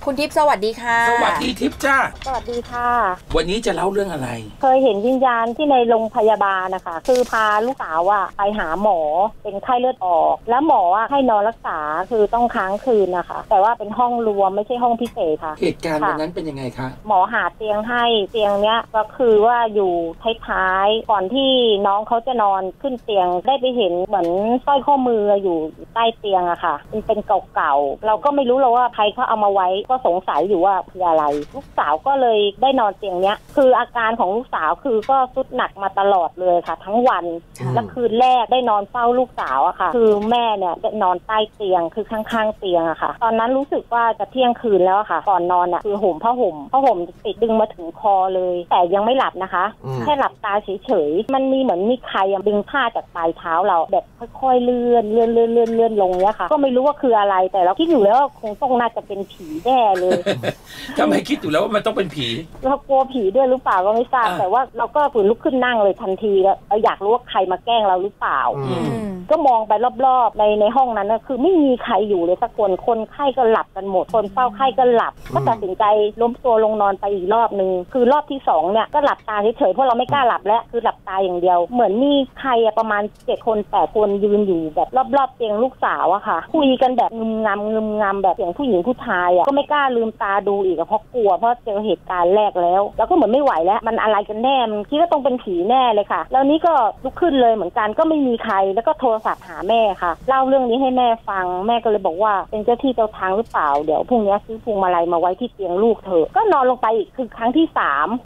คุณทิพย์สวัสดีค่ะสวัสดีทิพย์จ้าสวัสดีค่ะวันนี้จะเล่าเรื่องอะไรเคยเห็นวิญญาณที่ในโรงพยาบาลนะคะคือพาลูกสาวไปหาหมอเป็นไข้เลือดออกแล้วหมอให้นอนรักษาคือต้องค้างคืนนะคะแต่ว่าเป็นห้องรวมไม่ใช่ห้องพิเศษค่ะเหตุการณ์วันนั้นเป็นยังไงคะหมอหาเตียงให้เตียงเนี้ยก็คือว่าอยู่ท้ายๆก่อนที่น้องเขาจะนอนขึ้นเตียงได้ไปเห็นเหมือนสร้อยข้อมืออยู่ใต้เตียงอะค่ะเป็นเก่าๆเราก็ไม่รู้เลยว่าใครเขาเอามาไว้ก็สงสัยอยู่ว่าคืออะไรลูกสาวก็เลยได้นอนเตียงเนี้ยคืออาการของลูกสาวคือก็ทรุดหนักมาตลอดเลยค่ะทั้งวันและคืนแรกได้นอนเฝ้าลูกสาวอะค่ะคือแม่เนี่ยได้นอนใต้เตียงคือข้างๆเตียงอะค่ะตอนนั้นรู้สึกว่าจะเที่ยงคืนแล้วค่ะก่อนนอนอะคือห่มผ้าห่มติดดึงมาถึงคอเลยแต่ยังไม่หลับนะคะแค่หลับตาเฉยๆมันมีเหมือนมีใครดึงผ้าจากปลายเท้าเราแบบค่อยๆเลื่อนลงเนี้ยค่ะก็ไม่รู้ว่าคืออะไรแต่เราคิดอยู่แล้วว่าคงต้องน่าจะเป็นผีแน่เลยทำไมคิดอยู่แล้วว่ามันต้องเป็นผีเรากลัวผีด้วยหรือเปล่าก็ไม่ทราบแต่ว่าเราก็ฝืนลุกขึ้นนั่งเลยทันทีแล้วอยากรู้ว่าใครมาแกล้งเราหรือเปล่าก็มองไปรอบๆในห้องนั้นนะคือไม่มีใครอยู่เลยสักคนไข้ก็หลับกันหมดคนเฝ้าไข้ก็หลับก็ตัดสินใจล้มตัวลงนอนไปอีกรอบนึงคือรอบที่2เนี่ยก็หลับตาเฉยๆเพราะเราไม่กล้าหลับแล้วคือหลับตาอย่างเดียวเหมือนมีใครประมาณ7 คน8 คนยืนอยู่แบบรอบๆเตียงลูกสาวอะค่ะคุยกันแบบงึมงำแบบเสียงผู้หญิงผู้ชายก็ไม่กล้าลืมตาดูอีกเพราะกลัวเพราะเจอเหตุการณ์แรกแล้วก็เหมือนไม่ไหวแล้วมันอะไรกันแน่มันคิดว่าต้องเป็นผีแน่เลยค่ะแล้วนี้ก็ลุกขึ้นเลยเหมือนกันก็ไม่มีใครแล้วก็โทรศัพท์หาแม่ค่ะเล่าเรื่องนี้ให้แม่ฟังแม่ก็เลยบอกว่าเป็นเจ้าที่เจ้าทางหรือเปล่าเดี๋ยวพรุ่งนี้ซื้อพวงมาลัยมาไว้ที่เตียงลูกเธอก็นอนลงไปอีกคือครั้งที่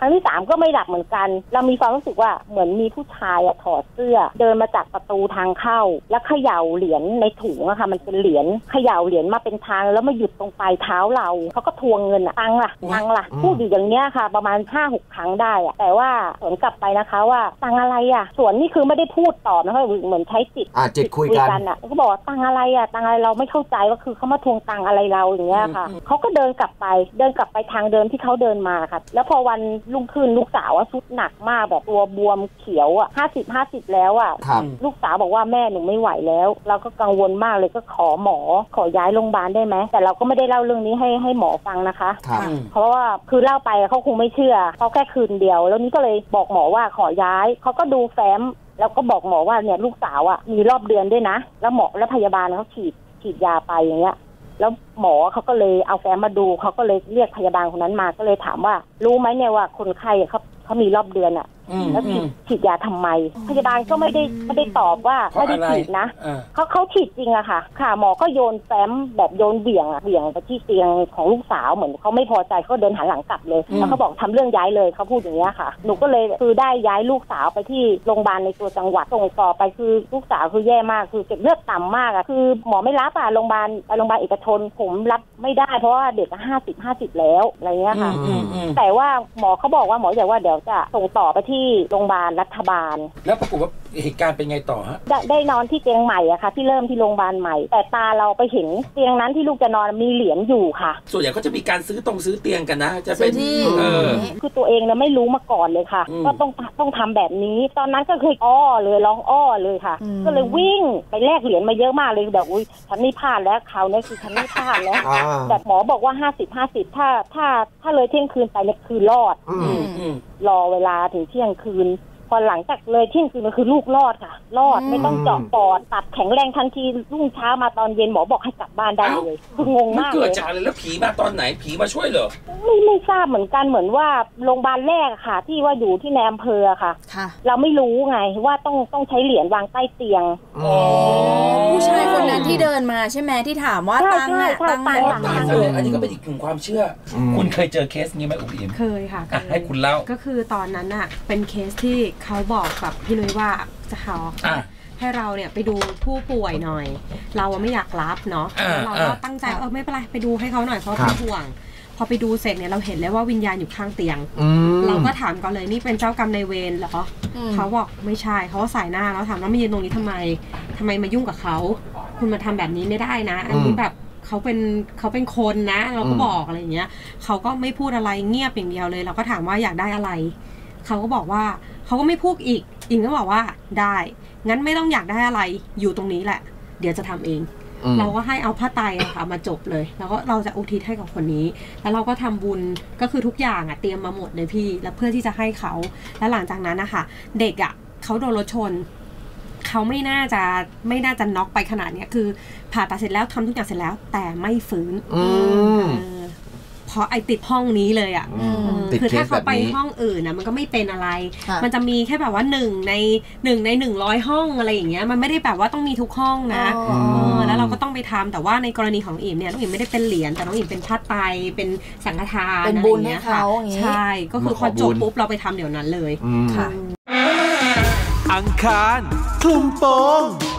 3ก็ไม่หลับเหมือนกันเรามีความรู้สึกว่าเหมือนมีผู้ชายถอดเสื้อเดินมาจากประตูทางเข้าแล้วเขย่าเหรียญในถุงอะค่ะมันเป็นเหรียญเขย่าเหรียญมาเป็นทางแล้วมาหยุดตรงปลายเท้าเราเขาก็ทวงเงินตังล่ะพูดอยู่อย่างเนี้ยค่ะประมาณ 5-6 ครั้งได้แต่ว่าสวนกลับไปนะคะว่าตังอะไรสวนนี่คือไม่ได้พูดตอบนะคะเหมือนใช้จิตคุยกันก็บอกว่าตังอะไรเราไม่เข้าใจว่าคือเขามาทวงตังอะไรเราอย่างเงี้ยค่ะเขาก็เดินกลับไปทางเดิมที่เขาเดินมาค่ะแล้วพอวันรุ่งขึ้นลูกสาวสุดหนักมากแบบตัวบวมเขียว50แล้วลูกสาวบอกว่าแม่หนูไม่ไหวแล้วเราก็กังวลมากเลยก็ขอย้ายโรงพยาบาลได้ไหมแต่เราก็ไม่ได้เล่าเรื่องนี้ให้หมอฟังนะคะเพราะว่าคือเล่าไปเขาคงไม่เชื่อเขาแค่คืนเดียวแล้วนี้ก็เลยบอกหมอว่าขอย้ายเขาก็ดูแฟ้มแล้วก็บอกหมอว่าเนี่ยลูกสาวมีรอบเดือนด้วยนะแล้วหมอและพยาบาลเขาฉีดยาไปอย่างเงี้ยแล้วหมอเขาก็เลยเอาแฟ้มมาดูเขาก็เลยเรียกพยาบาลคนนั้นมาก็เลยถามว่ารู้ไหมเนี่ยว่าคนไข้เขามีรอบเดือนแล้วฉีดยาทำไมพยาบาลก็ไม่ได้ตอบว่าไม่ได้ฉีดนะเขาฉีดจริงอะค่ะหมอก็โยนแฟ้มแบบโยนเบี่ยงไปที่เตียงของลูกสาวเหมือนเขาไม่พอใจเขาเดินหันหลังกลับเลยแล้วเขาบอกทำเรื่องย้ายเลยเขาพูดอย่างนี้ค่ะหนูก็เลยคือได้ย้ายลูกสาวไปที่โรงพยาบาลในตัวจังหวัดส่งต่อไปคือลูกสาวคือแย่มากคือเก็บเลือดต่ำมากคือหมอไม่รับโรงพยาบาลเอกชนผมรับไม่ได้เพราะว่าเด็ก50แล้วอะไรเงี้ยค่ะแต่ว่าหมอเขาบอกว่าหมออยากว่าเดี๋ยวจะส่งต่อไปที่โรงพยาบาลรัฐบาลแล้วปรากฏว่าเหตุการณ์เป็นไงต่อฮะได้นอนที่เตียงใหม่อะค่ะที่เริ่มที่โรงพยาบาลใหม่แต่ตาเราไปเห็นเตียงนั้นที่ลูกจะนอนมีเหรียญอยู่ค่ะส่วนใหญ่ก็จะมีการซื้อเตียงกันนะจะเป็นคือตัวเองเนี่ยไม่รู้มาก่อนเลยค่ะก็ต้องทำแบบนี้ตอนนั้นก็เคยร้องเลยค่ะก็เลยวิ่งไปแลกเหรียญมาเยอะมากเลยแบบอุ้ยฉันนี่พลาดแล้วคราวนี้คือฉันนี่พลาดแล้วแต่หมอบอกว่า50ถ้าเลยเที่ยงคืนไปเนี่ยคือรอดรอเวลาถึงเที่ยงคืนพอหลังจากเลยเที่ยงคืนก็คือลูกรอดค่ะรอดไม่ต้องเจาะปอดตัดแข็งแรงทันทีรุ่งเช้ามาตอนเย็นหมอบอกให้กลับบ้านได้เลยคืองงมากเลยเกิดจากอะไรแล้วผีมาตอนไหนผีมาช่วยเหรอไม่ทราบเหมือนกันเหมือนว่าโรงพยาบาลแรกค่ะที่ว่าอยู่ที่ในอำเภอค่ะเราไม่รู้ไงว่าต้องใช้เหรียญวางใต้เตียงผู้ชายคนนั้นที่เดินมาใช่ไหมที่ถามว่าตังอันนี้ก็เป็นอีกกลุ่มความเชื่อคุณเคยเจอเคสนี้ไหมอุ๋มอิ๋มเคยค่ะให้คุณเล่าก็คือตอนนั้นเป็นเคสที่เขาบอกกับพี่นุ้ยว่าจะขอให้เราเนี่ยไปดูผู้ป่วยหน่อยเราไม่อยากรับเนาะเราก็ตั้งใจไม่เป็นไรไปดูให้เขาหน่อยเพราะเป็นห่วงพอไปดูเสร็จเนี่ยเราเห็นเลยว่าวิญญาณอยู่ข้างเตียงเราก็ถามก่อนเลยนี่เป็นเจ้ากรรมนายเวรเหรอเขาบอกไม่ใช่เขาก็สายหน้าแล้วถามว่ามายืนตรงนี้ทำไมมายุ่งกับเขาคุณมาทำแบบนี้ไม่ได้นะอันนี้แบบเขาเป็นคนนะเราก็บอกอะไรอย่างเงี้ยเขาก็ไม่พูดอะไรเงียบอย่างเดียวเลยเราก็ถามว่าอยากได้อะไรเขาก็บอกว่าเขาก็ไม่พูดอีกอิงก็บอกว่าได้งั้นไม่ต้องอยากได้อะไรอยู่ตรงนี้แหละเดี๋ยวจะทำเองเราก็ให้เอาผ้าไตรอะค่ะมาจบเลยแล้วก็เราจะอุทิศให้กับคนนี้แล้วเราก็ทำบุญก็คือทุกอย่างอะเตรียมมาหมดเลยพี่แล้วเพื่อที่จะให้เขาแล้วหลังจากนั้นนะคะเด็กอะเขาโดนรถชนเขาไม่น่าจะน็อกไปขนาดนี้คือผ่าตัดเสร็จแล้วทำทุกอย่างเสร็จแล้วแต่ไม่ฟื้นเพราะไอติดห้องนี้เลยอ่ะคือถ้าเขาไปห้องอื่นนะมันก็ไม่เป็นอะไรมันจะมีแค่แบบว่า1 ใน 100 ห้องอะไรอย่างเงี้ยมันไม่ได้แบบว่าต้องมีทุกห้องนะแล้วเราก็ต้องไปทำแต่ว่าในกรณีของอิ่มเนี่ยน้องอิ่มไม่ได้เป็นเหรียญแต่น้องอิ่มเป็นผ้าไตรเป็นสังฆทานอะไรอย่างเงี้ยค่ะใช่ก็คือพอจบปุ๊บเราไปทำเดี๋ยวนั้นเลยค่ะอังคารคลุมโปง